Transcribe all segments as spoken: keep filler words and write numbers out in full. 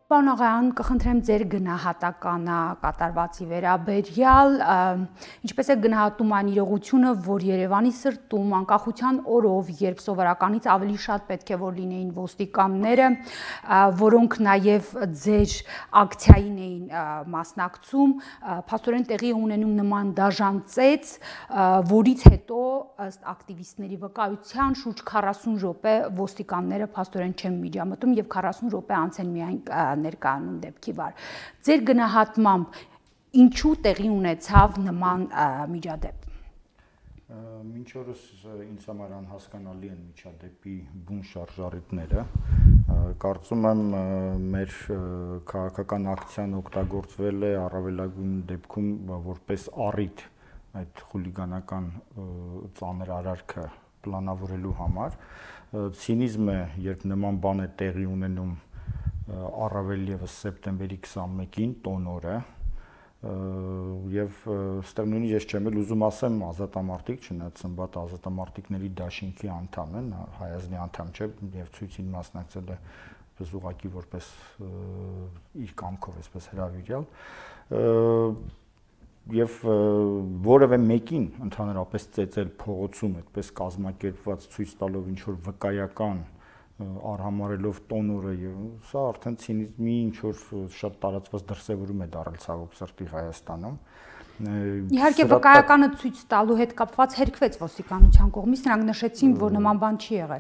Պարոն Աղայան, կխնդրեմ ձեր գնահատականը կատարվածի վերաբերյալ, ինչպես է գնահատում այն իրողությունը, որ Երևանի սրտում անկախության օրով, երբ սովորականից ավելի շատ պետք է որ լինեին ոստիկանները, որոնք նաև ձեր ակցիային էին մասնակցում, փաստորեն տեղի ունենում նման դաժան ծեծ, որից հետո ըստ ակտիվիստների վկայության շուրջ քառասուն րոպե ոստիկանները փաստորեն չեն միջամտում եւ քառասուն րոպե անց են միայն ներկայանում դեպքի վար։ Ձեր գնահատմամբ ինչու տեղի ունեցավ նման միջադեպ։ Մինչ օրս ինձ համար անհասկանալի են միջադեպի բուն շարժառիթները։ Կարծում եմ մեր քաղաքական ակցիան օգտագործվել է առավելագույն դեպքում որպես առիթ այդ խուլիգանական ծանր արարքը պլանավորելու համար։ Ցինիզմ է, երբ նման բան է տեղի ունենում առավել ևս սեպտեմբերի քսանմեկին տոնորը եւ ստեղ նույնիսկ ես չեմ էլ ուզում ասեմ ազատամարտիկ, չնայած Սմբատը ազատամարտիկների դաշինքի անդամ են, Հայազնի անդամ չէ եւ ցույցին մասնակցել է պես ուղղակի որպես իր կամքով այսպես հրավիրյալ եւ որևէ մեկին ընդհանրապես ծեծել փողոցում այդպես կազմակերպված ցույց տալով ինչ որ վկայական արհամարելով տոնորը եւ սա արդեն ցինիզմի ինչ որ շատ տարածված դրսեւորում է դարձել ցավոք սրտի Հայաստանում։ Իհարկե վկայականը ցույց տալու հետ կապված հերքվեց ոստիկանության կողմից, նրանք նշեցին, որ նման բան չի եղել։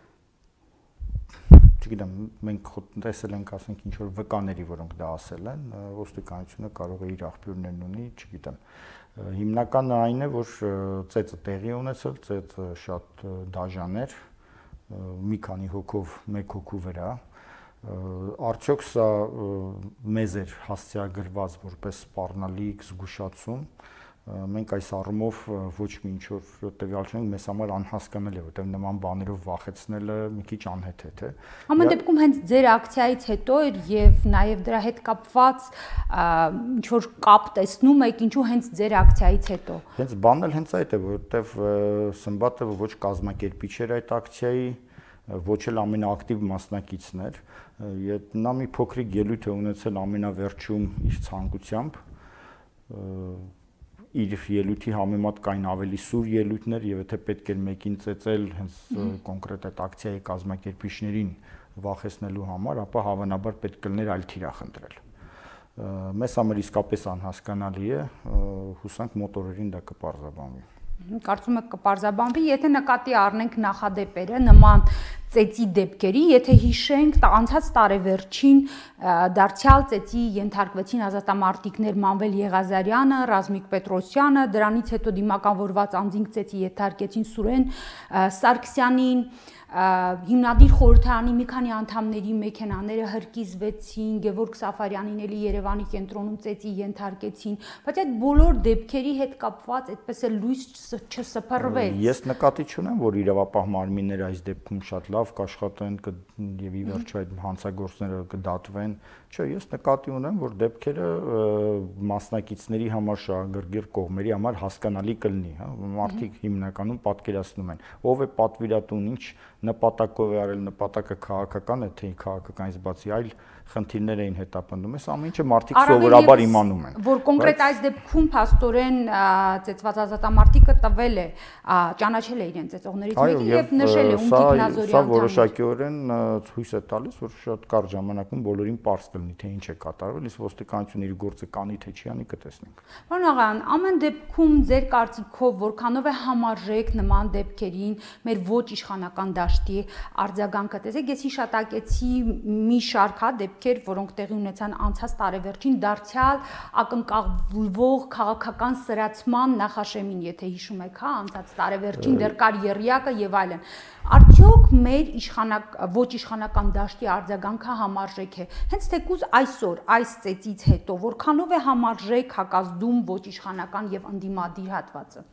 Չգիտեմ, մենք տեսել ենք, ասենք, ինչ որ վկաների, որոնք դա ասել են, ոստիկանությունը կարող է իր աղբյուրներն ունի, չգիտեմ։ Հիմնականը այն է, որ ծեծը տեղի ունեցել, ծեծը շատ դաժան էր, մի քանի հոգով մեկ հոգու վրա, արդյոք սա մեզ էր հասցեագրված որպես սպառնալիք, զգուշացում, մենք այս առումով ոչ մի ինչ որ տվյալ չունենք, մեզ համար անհասկանալի է, որտեղ նման բաներով վախեցնելը մի քիչ անհեթեթ է։ Ամեն դեպքում հենց ձեր ակցիայից հետո եւ նաեւ դրա հետ կապված ինչ որ կապ տեսնում եք, ինչու հենց ձեր ակցիայից հետո։ Հենց բանն էլ հենց այդ է, որտեղ Սմբատը ոչ կազմակերպիչ էր այդ ակցիայի, ոչ էլ ամենաակտիվ մասնակիցն էր, նա մի փոքրիկ ելույթ է ունեցել ամենավերջում իր ցանկությամբ, իր ելույթի համեմատ կային ավելի սուր ելույթներ եւ եթե պետք էր մեկին ծեծել հենց կոնկրետ այդ ակցիայի կազմակերպիչներին վախեցնելու համար, ապա հավանաբար պետք կլիներ այլ թիրախ ընտրել։ Մեզ համար իսկապես անհասկանալի է, հուսանք մոտորերին դա կպարզաբանվի։ Կարծում եք կպարզաբանվի, եթե նկատի առնենք նախադեպերը նման ծեծի դեպքերի, եթե հիշենք անցած տարեվերջին դարձյալ ծեծի ենթարկվեցին ազատամարտիկներ Մանվել Եղազարյանը, Ռազմիկ Պետրոսյանը, դրանից հետո դիմակավորված անձինք ծեծի ենթարկեցին Սուրեն Սարգսյանին, հիմնադիր խորհրդարանի մի քանի անդամների մեքենաները հրկիզվեցին, Գևորգ Սաֆարյանին էլի Երևանի կենտրոնում ծեծի ենթարկեցին, բայց այդ բոլոր դեպքերի հետ կապված այդպես է լույս չսփռվեց։ Ես նկատի չունեմ, որ իրավապահ մարմինները այս դեպքում շատ լավ կաշխատեն եւ ի վերջո այդ հանցագործները կդատվեն։ Չէ, ես նկատի ունեմ, որ դեպքերը մասնակիցների համար շահագրգիռ կողմերի համար հասկանալի կլինի, հա, մարդիկ հիմնականում պատկերացնում են, ով է պատվիրատուն, ինչ նպատակով է արել, նպատակը քաղաքական է, թե քաղաքականից բացի այլ խնդիրներ էին հետապնդում, այս ամեն ինչը մարդիկ սովորաբար իմանում են։ Որ կոնկրետ այս դեպքում փաստորեն ծեծված ազատամարտիկը տվել է, ճանաչել է իրեն ծեծողներից մեկին եւ նշել է Ունտիկ Նազորյան։ Սա որոշակիորեն ցույց է տալիս, որ շատ կարճ ժամանակում բոլորին պարզ կլինի, թե ինչ է կատարվել, իսկ ոստիկանությունը իր գործը կանի թե չի անի, կտեսնենք։ Պարոն Աղայան, ամեն դեպքում ձեր կարծիքով որքանով է համարժեք նման դեպքերին մեր ոչ իշխանական դաշտի արձագանքը։ Տեսեք, ես հիշատակեցի մի շարք հա դեպքեր, որոնք տեղի ունեցան անցած տարեվերջին դարձյալ ակնկալվող քաղաքական սրացման նախաշեմին, եթե հիշում եք, հա, անցած տարեվերջին դեռ կար եռյակը եւ այլն։ Արդյոք մեր իշխանակ ոչ իշխանական դաշտի արձագանքը համարժեք է։ Հենց թեկուզ այսօր այս ծեծից հետո որքանով է համարժեք հակազդում ոչ իշխանական եւ ընդդիմադիր հատվածը։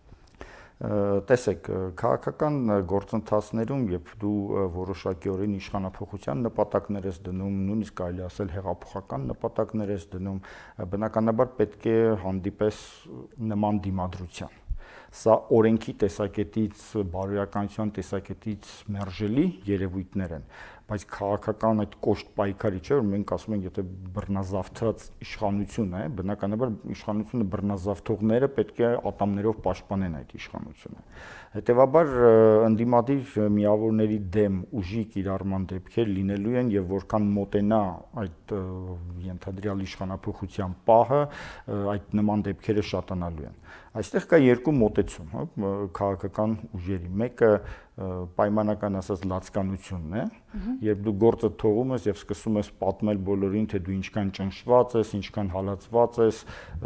Տեսեք, քաղաքական գործընթացներում, երբ դու որոշակիորեն իշխանափոխության նպատակներ ես դնում, նույնիսկ կարելի ասել հեղափոխական նպատակներ ես դնում, բնականաբար պետք է հանդիպես նման դիմադրության։ Սա օրենքի տեսակետից, բարոյականության տեսակետից մերժելի երևույթներ են, բայց քաղաքական այդ կոշտ պայքարի չէ, որ մենք ասում ենք, եթե բռնազավթած իշխանություն է, բնականաբար իշխանությունը բռնազավթողները պետք է ատամներով պաշտպանեն այդ իշխանությունը։ Հետևաբար ընդդիմադիր միավորների դեմ ուժի կիրառման դեպքեր լինելու են եւ որքան մոտենա այդ ենթադրյալ իշխանափոխության պահը, այդ նման դեպքերը շատանալու են։ Այստեղ կա երկու մոտեցում, հա, քաղաքական ուժերի։ Մեկը պայմանական ասած լացկանությունն է, երբ դու գործը թողում ես եւ սկսում ես պատմել բոլորին, թե դու ինչքան ճնշված ես, ինչքան հալածված ես,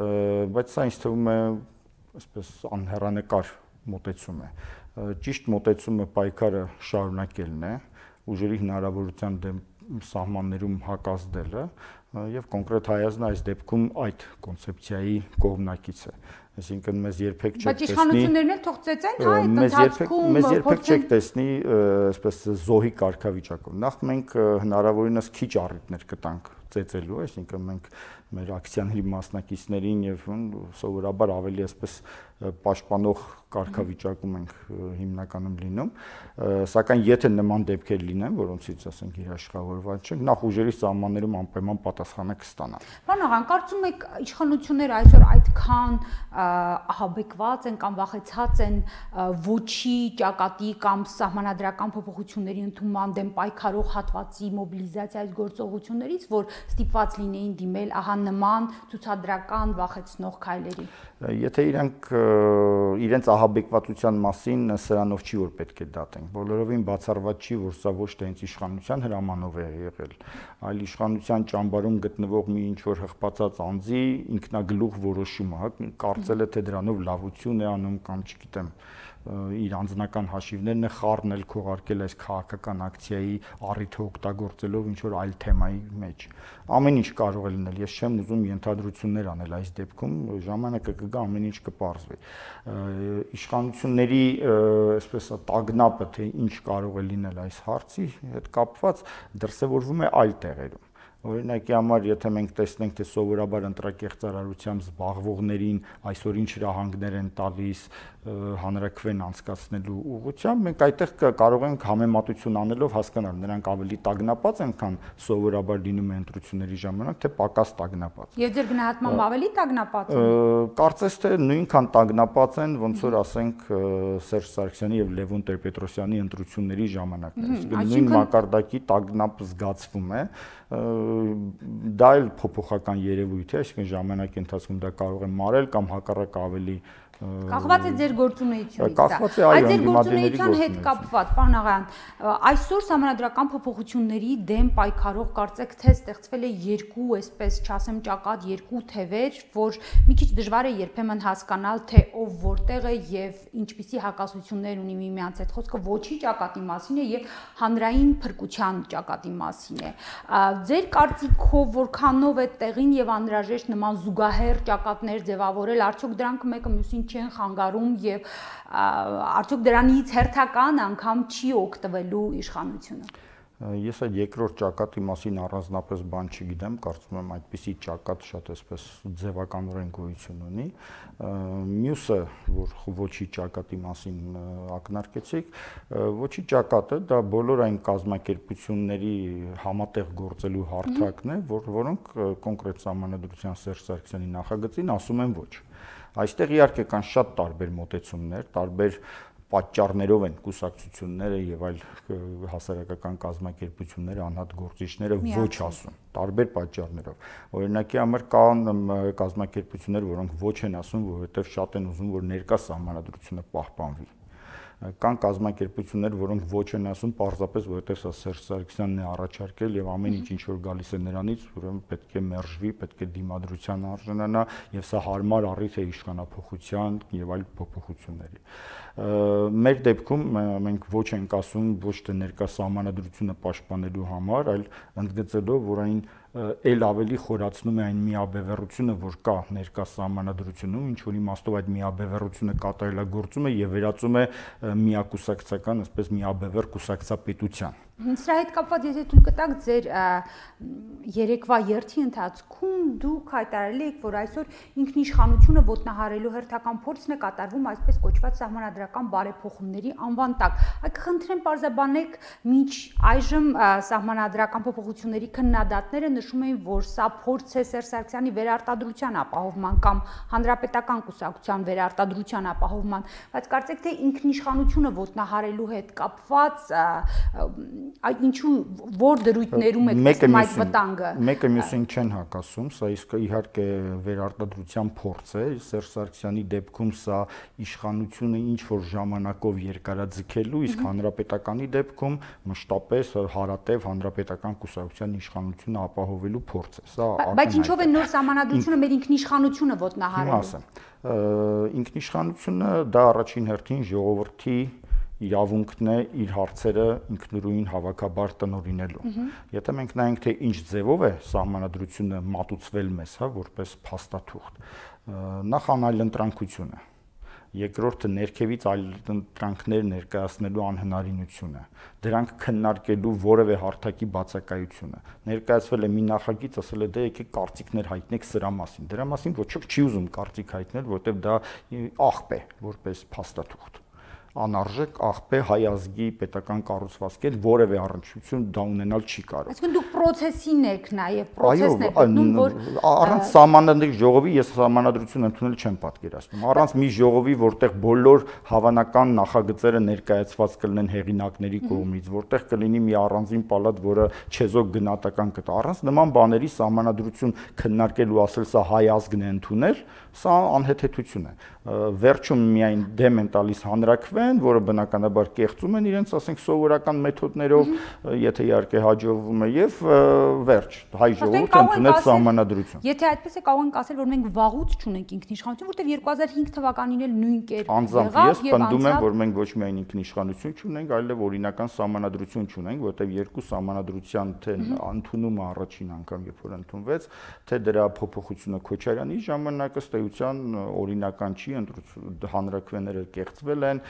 բայց սա ինձ թվում է այսպես անհեռանկար մոտեցում է։ Ճիշտ մոտեցումը պայքարը շարունակելն է, ուժերի հնարավորության դեմ սահմաններում հակազդելը եւ կոնկրետ Հայաստանը այս դեպքում այդ կոնցեպցիայի կողմնակից է։ Այսինքն մեզ երբեք չեք տեսնի։ Բայց իշխանություններն էլ թող ծեծեն, հա, այդ ընթացքում մեզ երբեք չեք տեսնի այսպես զոհի կարգավիճակով։ Նախ մենք հնարավորինս քիչ առիթներ կտանք ծեծելու, այսինքն մենք մեր ակցիաների մասնակիցներին եւ սովորաբար ավելի այսպես պաշտպանող կարգավիճակում ենք հիմնականում լինում, սակայն եթե նման դեպքեր լինեն, որոնցից ասենք երաշխավորված չենք, նախ ուժերի սահմաններում անպայման պատասխանը կստանան։ Պարոն Աղան, կարծում եք իշխանությունները այսօր այդքան ահաբեկված են կամ վախեցած են ոչի ճակատի կամ սահմանադրական փոփոխությունների ընդունման դեմ պայքարող հատվածի մոբիլիզացիայի գործողություններից, որ ստիպված լինեին դիմել ահա նման ցուցադրական վախեցնող քայլերի։ Եթե իրանք իրենց ահաբեկվածության մասին սրանով չի որ պետք է դատենք, բոլորովին բացառված չի, որ սա ոչ թե հենց իշխանության հրամանով է եղել, այլ իշխանության ճամբարում գտնվող մի ինչ որ հղպացած անձի ինքնագլուխ որոշումը, հա, կարծել է թե դրանով լավություն է անում կամ չգիտեմ իր անձնական հաշիվներն է խառնել, քողարկել այս քաղաքական ակցիայի առիթը օգտագործելով ինչ որ այլ թեմայի մեջ։ Ամեն ինչ կարող է լինել, ես չեմ ուզում ենթադրություններ անել այս դեպքում, ժամանակը կգա, ամեն ինչ կպարզվի։ Իշխանությունների այսպես տագնապը, թե ինչ կարող է լինել այս հարցի հետ կապված, դրսևորվում է այլ տեղերում։ Օրինակի համար, եթե մենք տեսնենք, թե սովորաբար ընտրակեղծարարությամբ զբաղվողներին այսօր ինչ հրահանգներ են տալիս հանրաքվեն անցկացնելու ուղղությամբ, մենք այդտեղ կարող ենք համեմատություն անելով հասկանալ, նրանք ավելի տագնապած են, քան սովորաբար լինում է ընտրությունների ժամանակ, թե պակաս տագնապած։ Եվ ձեր գնահատմամբ ավելի տագնապած են։ Կարծես թե նույնքան տագնապած են, ոնց որ ասենք Սերժ Սարգսյանի եւ Լևոն Տեր-Պետրոսյանի ընտրությունների ժամանակներս։ Նույն մակարդակի տագնապ զգացվում է։ Դա էլ փոփոխական երևույթ է, այսինքն ժամանակի ընթացքում դա կարող է մարել կամ հակառակ ավելի Կախված է ձեր գործունեությունից։ Կախված է, այո, ձեր գործունեության հետ կապված, պարոն Աղայան, այսօր սահմանադրական փոփոխությունների դեմ պայքարող կարծեք թե ստեղծվել է երկու, այսպես չասեմ ճակատ, երկու թևեր, որ մի քիչ դժվար է երբեմն հասկանալ, թե ով որտեղ է եւ ինչպիսի հակասություններ ունի միմյանց հետ։ Խոսքը ոչի ճակատի մասին է եւ հանրային փրկության ճակատի մասին է։ Ձեր կարծիքով որքանով է տեղին եւ անհրաժեշտ նման զուգահեռ ճակատներ ձևավորել, արդյոք դրանք մեկը մյուսին չեն խանգարում եւ արդյոք դրանից հերթական անգամ չի օգտվելու իշխանությունը։ Ես այդ երկրորդ ճակատի մասին առանձնապես բան չգիտեմ, կարծում եմ այդպիսի ճակատ շատ էսպես ձևականորեն գոյություն ունի։ Մյուսը, որ ոչի ճակատի մասին ակնարկեցիք, ոչի ճակատը դա բոլոր այն կազմակերպությունների համատեղ գործելու հարթակն է, որ որոնք կոնկրետ սահմանադրության Սերժ Սարգսյանի նախագծին ասում են ոչ։ Այստեղ իհարկե կան շատ տարբեր մոտեցումներ, տարբեր պատճառներով են կուսակցությունները եւ այլ հասարակական կազմակերպությունները, անհատ գործիչները ոչ ասում, տարբեր պատճառներով։ Օրինակի համար կան կազմակերպություններ, որոնք ոչ են ասում, որովհետեւ շատ են ուզում, որ ներկա սահմանադրությունը պահպանվի։ Կան կազմակերպություններ, որոնք ոչ են ասում պարզապես, որովհետև սա Սերժ Սարգսյանն է առաջարկել եւ ամեն ինչ ինչ որ գալիս է նրանից, ուրեմն պետք է մերժվի, պետք է դիմադրության արժանանա եւ սա հարմար առիթ է իշխանափոխության եւ այլ փոփոխությունների։ Մեր դեպքում մենք ոչ ենք ասում ոչ թե ներկա սահմանադրությունը պաշտպանելու համար, այլ ընդգծելով, որ այն էլ ավելի խորացնում է այն միաբևեռությունը, որ կա ներկա սահմանադրությունում, ինչ որ իմաստով այդ միաբևեռությունը կատարելագործում է եւ վերածում է միակուսակցական, այսպես միաբևեռ կուսակցապետության։ Սրա հետ կապված եթե թույլ կտաք ձեր երեկվա երթի ընթացքում դուք հայտարարել եք, որ այսօր ինքնիշխանությունը ոտնահարելու հերթական փորձն է կատարվում այսպես կոչված սահմանադրական բարեփոխումների անվան տակ։ Այդ խնդրեմ պարզաբանեք, մինչ այժմ սահմանադրական փոփոխությունների քննադատները նշում էին, որ սա փորձ է Սերժ Սարգսյանի վերարտադրության ապահովման կամ հանրապետական կուսակցության վերարտադրության ապահովման, բայց կարծեք թե ինքնիշխանությունը ոտնահարելու հետ կապված այդ ինչու որ դրույթներում եք տեսնում այդ վտանգը։ Մեկը մյուսին չեն հակասում, սա իսկ իհարկե վերարտադրության փորձ է, Սերժ Սարգսյանի դեպքում սա իշխանությունը ինչ որ ժամանակով երկարաձգելու, իսկ հանրապետականի դեպքում մշտապես հարատև հանրապետական կուսակցության իշխանությունը ապահովելու փորձ է։ Սա Բայց ինչով է նոր սահմանադրությունը մեր ինքնիշխանությունը ոտնահարելու։ Ինքնիշխանությունը դա առաջին հերթին ժողովրդի իրավունքն է իր հարցերը ինքնուրույն հավաքաբար տնօրինելու։ Եթե մենք նայենք թե ինչ ձևով է սահմանադրությունը մատուցվել մեզ, հա, որպես փաստաթուղթ, նախ անայլընտրանքությունը, երկրորդը ներքևից այլընտրանքներ ներկայացնելու անհնարինությունը, դրանք քննարկելու որևէ հարթակի բացակայությունը։ Ներկայացվել է մի նախագիծ, ասել է դե եկեք կարծիքներ հայտնեք սրա մասին։ Դրա մասին ոչ ոք չի ուզում կարծիք հայտնել, որտեղ դա աղբ է որպես փաստաթուղթ։ Անարժեք աղբ է հայ ազգի պետական կառուցվածքեր որևէ առնչություն դա ունենալ չի կարող։ Այսինքն դուք process-ին եք նաև, process-ն եք գտնում, որ առանց սահմանադրական ժողովի ես սահմանադրություն ընդունել չեմ պատկերացնում։ Առանց մի ժողովի, որտեղ բոլոր հավանական նախագծերը ներկայացված կլինեն հեղինակների կողմից, որտեղ կլինի մի առանձին պալատ, որը չեզոք գնահատական կտա։ Առանց նման բաների սահմանադրություն քննարկելու ասել սա հայ ազգն է ընդունել, սա անհեթեթություն է։ Վերջում միայն դեմ են տալիս հանրաքվեն, որը բնականաբար կեղծում են իրենց, ասենք, սովորական մեթոդներով, եթե իհարկե հաջողվում է, եւ վերջ, հայ ժողովուրդը ընդունեց սահմանադրություն։ Եթե այդպես է, կարող ենք ասել, որ մենք վաղուց չունենք ինքնիշխանություն, որտեղ երկու հազար հինգ թվականին էլ նույն կերպ եղավ, եւ ես պնդում եմ, որ մենք ոչ միայն ինքնիշխանություն չունենք, այլև օրինական սահմանադրություն չունենք, որտեղ երկու սահմանադրության թե ընդունումը առաջին անգամ երբ որ ընդունվեց, թե դրա փոփոխությունը Քոչարյանի ժամանակ ըստ էության օրինական չի, հանրաքվեները կեղծվել են,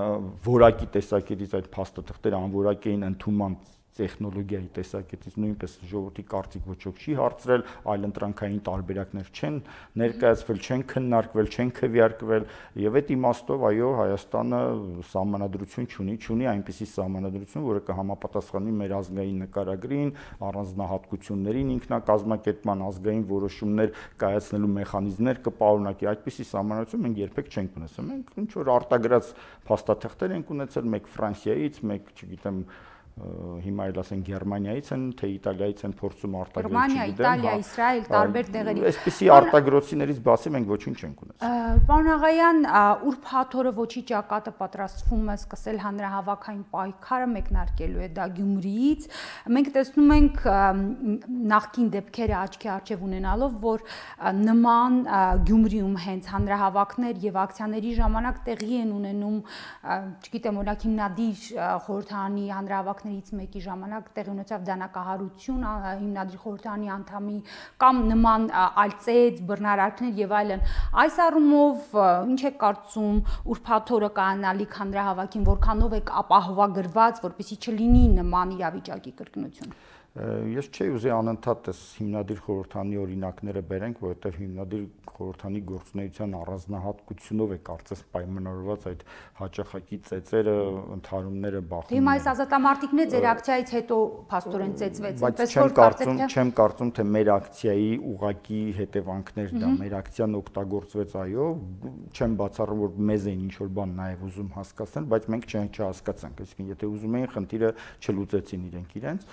որակի տեսակետից այդ փաստաթղթերը անորակ էին ընդունման տեխնոլոգիայի տեսակետից նույնպես ժողովրդի կարծիք ոչ ոք չի հարցրել, այլընտրանքային տարբերակներ չեն ներկայացվել, չեն քննարկվել, չեն քվեարկվել եւ այդ իմաստով այո Հայաստանը սահմանադրություն չունի, չունի այնպիսի սահմանադրություն, որը կհամապատասխանի մեր ազգային նկարագրին, առանձնահատկություններին, ինքնակազմակերպման ազգային որոշումներ կայացնելու մեխանիզմներ կպարունակի, այդպիսի սահմանադրություն մենք երբեք չենք ունեցել։ Մենք ինչ որ արտագրած փաստաթղթեր ենք ունեցել, մեկ Ֆրանսիայից, մեկ, չգիտեմ, հիմա էլ ասեն Գերմանիայից են, թե Իտալիայից են փորձում արտագրել, Գերմանիա, Իտալիա, Իսրայել, տարբեր տեղերից։ Այսպիսի արտագրոցիներից բացի մենք ոչինչ չենք ունեցել։ Պարոն Աղայան, ուրբաթօրը ոչի ճակատը պատրաստվում է սկսել հանրահավաքային պայքարը, մեկնարկելու է դա Գյումրիից։ Մենք տեսնում ենք նախկին դեպքերը աչքի առջև ունենալով, որ նման Գյումրիում հենց հանրահավաքներ եւ ակցիաների ժամանակ տեղի են ունենում, չգիտեմ, օրինակ հիմնադիր խորհրդարանի հանրահավաքներից մեկի ժամանակ տեղի ունեցավ դանակահարություն հիմնադրի խորհրդարանի անդամի կամ նման ալծեց, բռնարարքներ եւ այլն։ Այս առումով ինչ է կարծում ուրբաթօրը կանալիք հանրահավաքին, որքանով է ապահովագրված, որպեսզի չլինի նման իրավիճակի կրկնություն։ Ես չէի ուզի անընդհատ այս հիմնադիր խորհրդանի օրինակները բերենք, որովհետև հիմնադիր խորհրդանի գործունեության առանձնահատկությունով է կարծես պայմանավորված այդ հաճախակի ծեծերը, ընդհարումները, բախումները։ Հիմա այս ազատամարտիկն է ձեր ակցիայից հետո փաստորեն ծեծվեց, բայց չեմ կարծում, չեմ կարծում, թե մեր ակցիայի ուղղակի հետևանքներ դա, մեր ակցիան օգտագործվեց, այո, չեմ բացառում, որ մեզ էին ինչ որ բան նաև ուզում հասկացնել, բայց մենք չենք չհասկացանք, այսինքն եթե ուզում էին, խնդիրը չլուծեցին իրենք իրենց։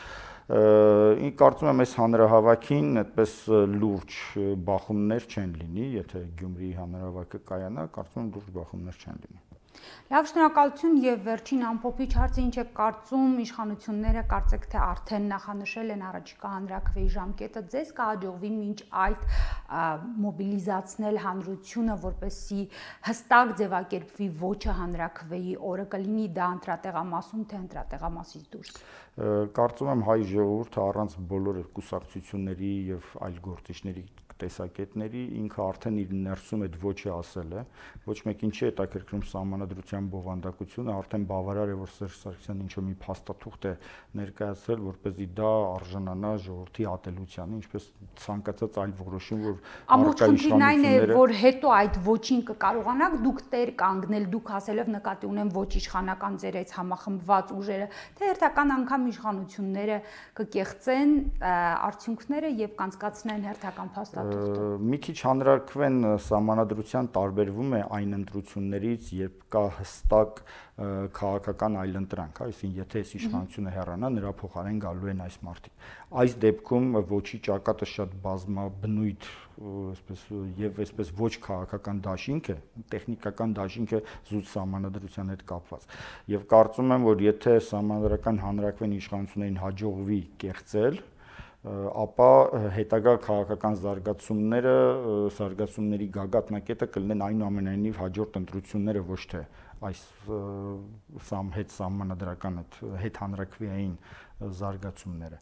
Ինչ կարծում եմ այս հանրահավաքին այդպես լուրջ բախումներ չեն լինի, եթե Գյումրիի հանրահավաքը կայանա, կարծում եմ լուրջ բախումներ չեն լինի։ Լավ, շնորհակալություն եւ վերջին ամփոփիչ հարցը ինչ է կարծում իշխանությունները կարծեք թե արդեն նախանշել են առաջիկա հանրաքվեի ժամկետը, ձեզ կհաջողվի մինչ այդ մոբիլիզացնել հանրությունը, որպեսզի հստակ ձևակերպվի ոչը հանրաքվեի օրը, կլինի դա ընտրատեղամասում թե ընտրատեղամասից դուրս։ Կարծում եմ հայ ժողովուրդը առանց բոլոր կուսակցությունների եւ այլ գործիչների տեսակետների ինքը արդեն իր ներսում այդ ոչի ասել է, ոչ մեկին չի հետաքրքրում սահմանադրության բովանդակությունը, արդեն բավարար է որ Սերժ Սարգսյանն ինչ-որ մի փաստաթուղթ է ներկայացրել, որպեսզի դա արժանանա ժողովրդի ատելությանը, ինչպես ցանկացած այլ որոշում, որ առկա իշխանությունները որ հետո այդ ոչին կկարողանաք դուք տեր կանգնել, դուք ասելով նկատի ունեմ ոչ իշխանական ձեր այս համախմբված ուժերը, թե հերթական անգամ իշխանությունները կկեղծեն արդյունքները եւ կանցկացնեն հերթական փաստաթուղթը։ Մի քիչ հանրարկվեն սահմանադրության տարբերվում է այն ընտրություններից, երբ կա հստակ քաղաքական այլընտրանք, այսինքն եթե այս իշխանությունը հեռանա, նրա փոխարեն գալու են այս մարդիկ։ Այս դեպքում ոչի ճակատը շատ բազմաբնույթ, այսպես եւ այսպես ոչ քաղաքական դաշինք է, տեխնիկական դաշինք է զուտ սահմանադրության հետ կապված։ Եվ կարծում եմ, որ եթե սահմանադրական հանրակրվեն իշխանություններին հաջողվի կեղծել, ապա հետագա քաղաքական զարգացումները, զարգացումների գագաթնակետը կլինեն այնուամենայնիվ հաջորդ ընտրությունները, ոչ թե այս սամ հետ սահմանադրական հետ հանրակրվեային զարգացումները։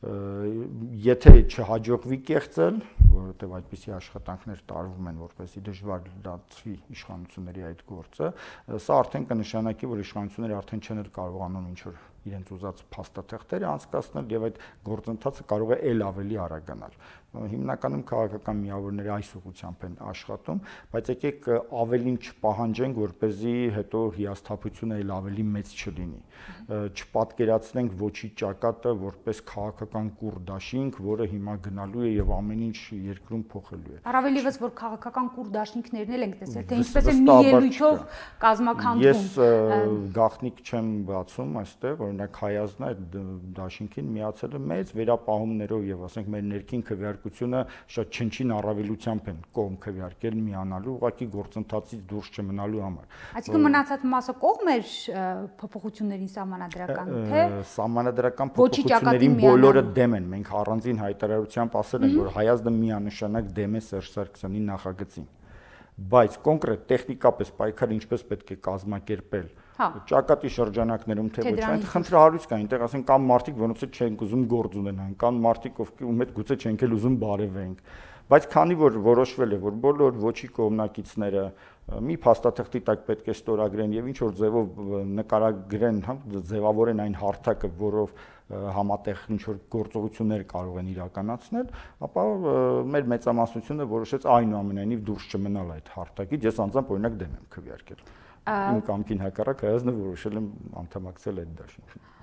Եթե չհաջողվի կեղծել, որովհետև այդպիսի աշխատանքներ տարվում են, որպեսզի դժվար դարձվի իշխանությունների այդ գործը, սա արդեն կնշանակի, որ իշխանությունները արդեն չեն կարողանում ինչ-որ իրենց ուզած փաստաթղթերը անցկացնել եւ այդ գործընթացը կարող է ել ավելի արագանալ։ Հիմնականում քաղաքական միավորները այս ուղղությամբ են աշխատում, բայց եկեք ավելին չպահանջենք, որպեսզի հետո հիասթափությունը ել ավելի մեծ չլինի։ Չպատկերացնենք ոչի ճակատը որպես քաղաքական կուռ դաշինք, որը հիմա գնալու է եւ ամեն ինչ երկրում փոխելու է։ Առավել եւս որ քաղաքական կուռ դաշինքներն էլ ենք տեսել, թե ինչպես է մի ելույթով կազմակերպվում։ Ես գաղտնիք չեմ բացում այստեղ, օրինակ Հայազնը այդ դաշինքին միացել է մեծ վերապահումներով եւ ասենք մեր ներքին քվեարկությունը շատ չնչին առավելությամբ են կողմ քվեարկել միանալու ուղղակի գործընթացից դուրս չմնալու համար։ Այսինքն մնացած մասը կողմ էր փոփոխություններին սահմանադրական, թե սահմանադրական փոփոխություններին բոլորը դեմ են։ Մենք առանձին հայտարարությամբ ասել ենք, որ Հայազնը միանշանակ դեմ է Սերժ Սարգսյանի նախագծին։ Բայց կոնկրետ տեխնիկապես պայքարը ինչպես պետք է կազմակերպել ճակատի շրջանակներում թե ոչ, այդ խնդրահարույց կա, այնտեղ ասեն կամ մարդիկ, որոնց հետ չենք ուզում գործ ունենան, կամ մարդիկ, ովքեր հետ գուցե չենք էլ ուզում բարևենք։ Բայց քանի որ որոշվել է, որ բոլոր ոչի կողմնակիցները մի փաստաթղթի տակ պետք է ստորագրեն եւ ինչ որ ձևով նկարագրեն, հա, ձևավորեն այն հարթակը, որով համատեղ ինչ որ գործողություններ կարող են իրականացնել, ապա մեր մեծամասնությունը որոշեց այնուամենայնիվ դուրս չմնալ այդ հարթակից։ Ես անձամբ օրինակ դեմ եմ քվեարկել։ Իմ կամքին հակառակ Հայազնը որոշել եմ անդամակցել այդ դաշինքին։